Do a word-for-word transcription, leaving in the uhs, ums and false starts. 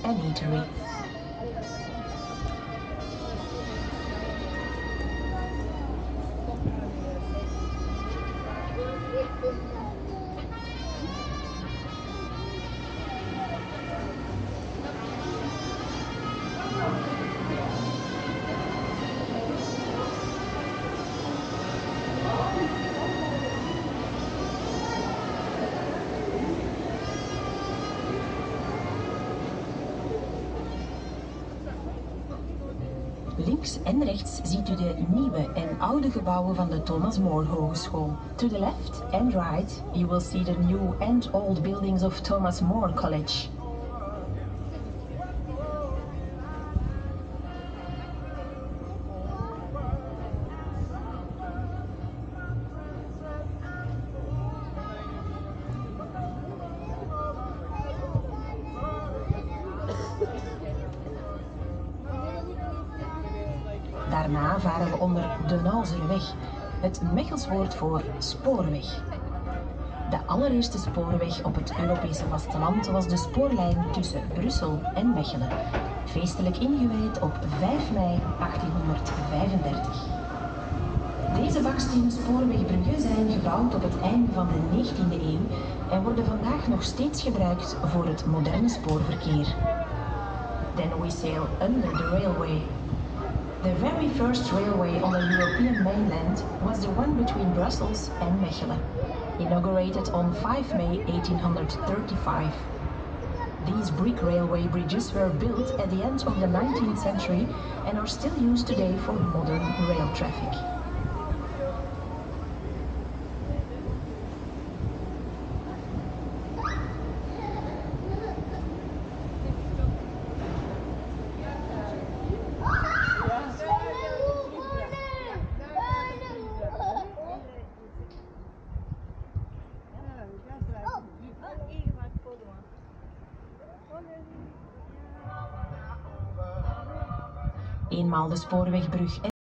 and eatery. Links en rechts ziet u de nieuwe en oude gebouwen van de Thomas More Hogeschool. To the left and right, you will see the new and old buildings of Thomas More College. Daarna varen we onder de Nauzerweg, het Mechels woord voor spoorweg. De allereerste spoorweg op het Europese vasteland was de spoorlijn tussen Brussel en Mechelen, feestelijk ingewijd op vijf mei achttienhonderdvijfendertig. Deze bakstenen spoorwegbruggen zijn gebouwd op het einde van de negentiende eeuw en worden vandaag nog steeds gebruikt voor het moderne spoorverkeer. Then we sail under the railway. The very first railway on the European mainland was the one between Brussels and Mechelen, inaugurated on five May eighteen thirty-five. These brick railway bridges were built at the end of the nineteenth century and are still used today for modern rail traffic. Eenmaal de spoorwegbrug